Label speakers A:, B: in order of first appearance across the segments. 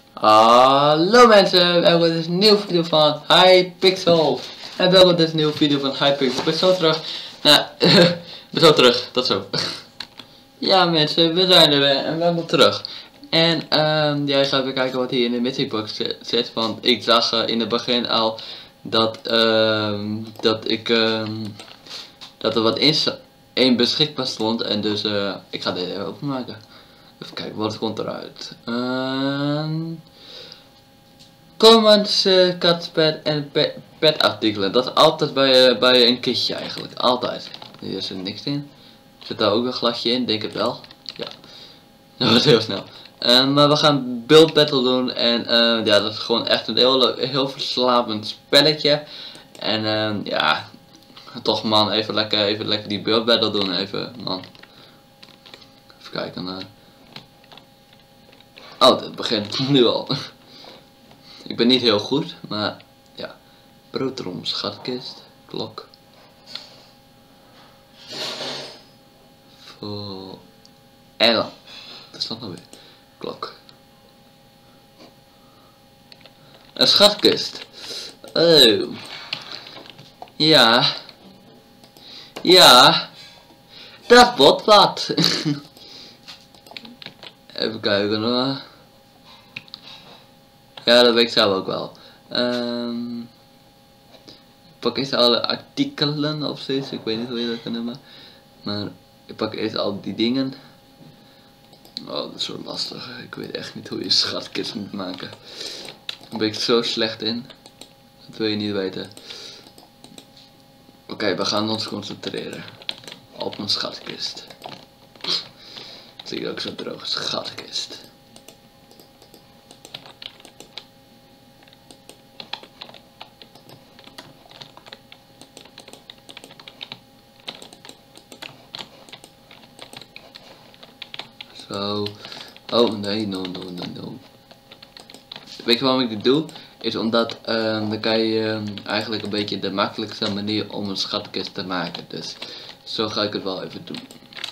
A: Hallo mensen, welkom bij deze nieuwe video van Hypixel. En welkom bij deze nieuwe video van Hypixel. Ik ben zo terug. Nou, ik ben zo terug, dat zo. Ja mensen, we zijn er weer en welkom terug. En ja, ik ga even kijken wat hier in de mysterybox zit. Want ik zag in het begin al dat, dat er wat in beschikbaar stond. En dus ik ga dit even openmaken. Even kijken, wat komt eruit. Comments, katspad en petartikelen. Dat is altijd bij een kistje eigenlijk. Altijd. Hier zit niks in. Zit daar ook een glasje in? Denk het wel. Ja. Dat was heel snel. Maar we gaan build battle doen. En ja, dat is gewoon echt een heel verslavend spelletje. En ja. Toch man, even lekker die build battle doen. Even man. Even kijken. Oh, het begint nu al. Ik ben niet heel goed, maar ja. Broodrom, schatkist, klok. Voor Ellen. Dat is dat nou weer. Klok. Een schatkist. Oh. Ja. Ja. Dat wordt wat. Even kijken hoor. Ja, dat weet ik zelf ook wel. Ik pak eerst alle artikelen of zoiets, ik weet niet hoe je dat kan noemen. Maar ik pak eerst al die dingen. Oh, dat is zo lastig. Ik weet echt niet hoe je schatkist moet maken. Daar ben ik zo slecht in. Dat wil je niet weten. Oké, we gaan ons concentreren. Op mijn schatkist. Zie je ook zo droog, schatkist. Zo. Oh nee, no. Weet je waarom ik dit doe? Is omdat dan kan je eigenlijk een beetje de makkelijkste manier om een schatkist te maken. Dus zo ga ik het wel even doen.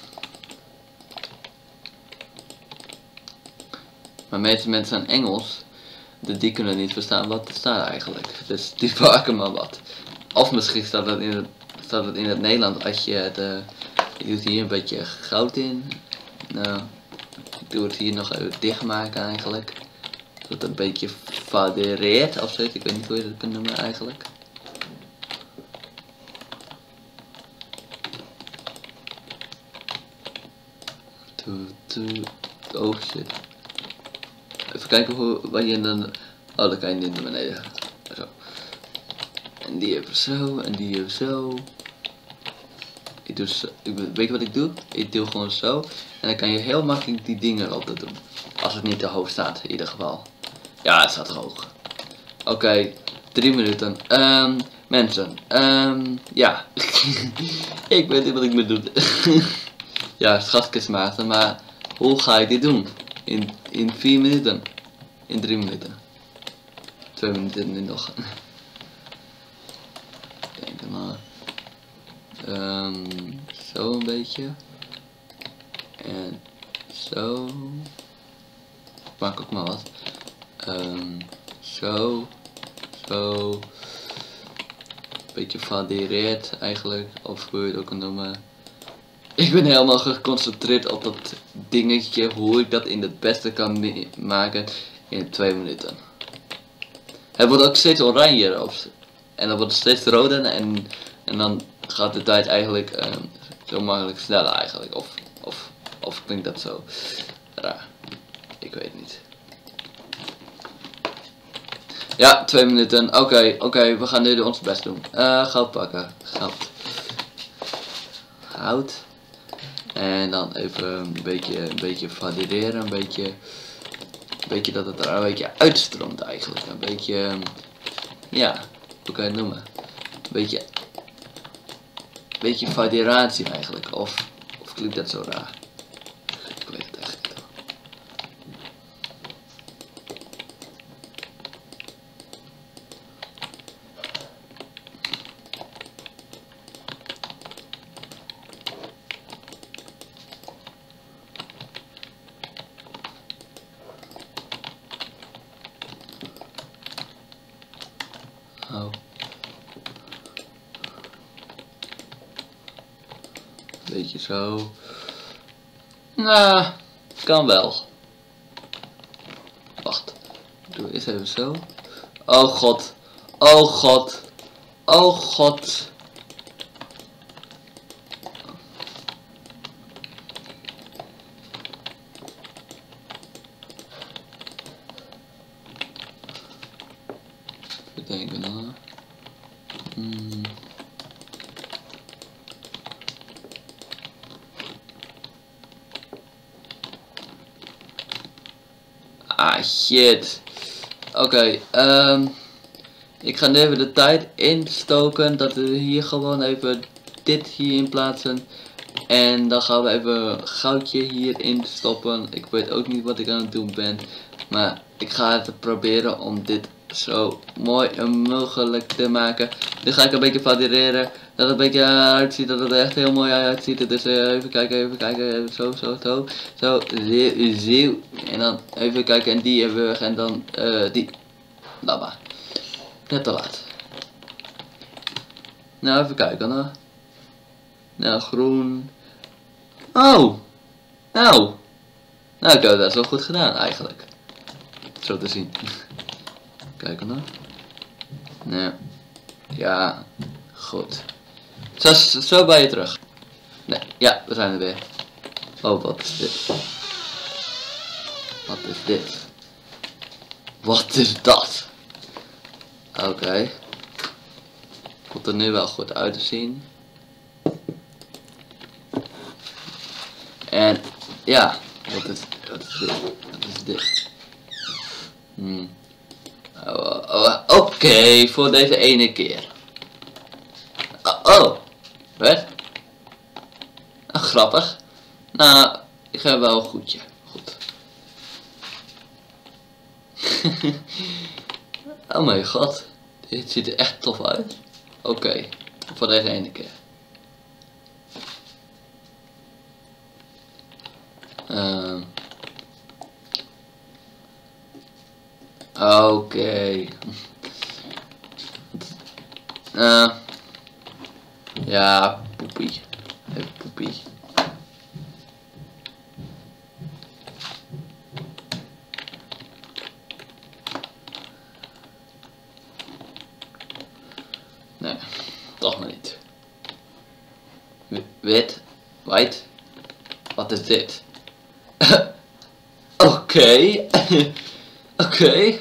A: Maar meeste mensen zijn Engels. Dus die kunnen niet verstaan wat er staat eigenlijk. Dus die pakken maar wat. Of misschien staat het in het Nederlands als je het... je doet hier een beetje goud in. Nou, ik doe het hier nog even dichtmaken eigenlijk. Dat het een beetje fadereert of zoiets. Ik weet niet hoe je dat kunt noemen eigenlijk. Oh shit. Even kijken wat je dan... Oh, dan kan je niet naar beneden. Zo. En die even zo. En die even zo. Ik doe zo. Weet je wat ik doe? Ik doe gewoon zo. En dan kan je heel makkelijk die dingen altijd doen. Als het niet te hoog staat in ieder geval. Ja, het staat hoog. Oké, 3 minuten. Mensen. Ja. Ik weet niet wat ik moet doen. Ja, schatkist maken, maar hoe ga ik dit doen? In 4 minuten. In 3 minuten. 2 minuten nu nog. Denk maar. Zo een beetje. En zo. Maak ook maar wat. Zo. Beetje fadereerd eigenlijk. Of hoe je het ook kan noemen. Ik ben helemaal geconcentreerd op dat dingetje. Hoe ik dat in het beste kan maken in 2 minuten. Het wordt ook steeds oranje. En dan wordt het steeds roder. En dan gaat de tijd eigenlijk zo makkelijk sneller eigenlijk. Of klinkt dat zo raar. Ik weet niet. Ja, 2 minuten. Oké, we gaan nu ons best doen. Goud pakken. Goud. En dan even een beetje valideren. Een beetje dat het er een beetje uitstroomt eigenlijk. Een beetje, ja, hoe kan je het noemen? Een beetje valideratie eigenlijk. Of klinkt dat zo raar? Ik weet het echt niet. Oh. Beetje zo. Nou, kan wel. Wacht. Doe eerst even zo. Oh god. Oh god. Oh god. Even denken dan. Ah shit. Oké, ik ga nu even de tijd instoken dat we hier gewoon even dit hierin plaatsen. En dan gaan we even goudje hierin stoppen. Ik weet ook niet wat ik aan het doen ben. Maar ik ga het proberen om dit zo mooi mogelijk te maken. Nu ga ik een beetje variëren. Dat het een beetje uitziet. Dat het er echt heel mooi uitziet. Dus even kijken. Even zo. Zo. Zo. En dan even kijken. En die hebben we weg. En dan die. Laat maar. Net te laat. Nou, even kijken hoor. Nou, groen. Oh! Nou! Nou, ik heb het best wel goed gedaan eigenlijk. Zo te zien. Kijken hoor. Nou. Ja. Goed. Zo ben je terug. Nee, ja, we zijn er weer. Oh, wat is dit? Wat is dit? Wat is dat? Oké. Komt er nu wel goed uit te zien. En ja, wat is dit? Wat is dit? Oké, voor deze ene keer. Oh, wat? Grappig. Nou, ik ga wel een goedje. Goed. Oh mijn god, dit ziet er echt tof uit. Oké, voor deze ene keer. Oké. Ja, poepie. Even poepie. Nee, toch maar niet. Wit, white. Wat is dit? Oké. Oké.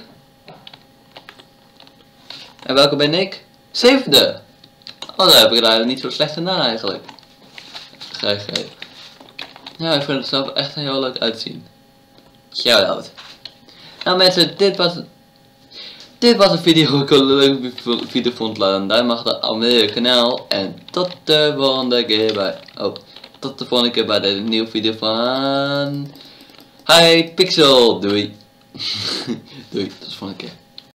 A: En welke ben ik? 7e. Oh, daar heb ik het eigenlijk niet zo slecht gedaan eigenlijk. GG. Ja, ik vind het zelf echt heel leuk uitzien. Shout-out. Nou mensen, dit was een video. Ik een leuke video vond. Laat een duim achter, abonneer je kanaal. En tot de volgende keer bij... Oh, tot de volgende keer bij deze nieuwe video van... Hypixel. Doei. Doei, tot de volgende keer.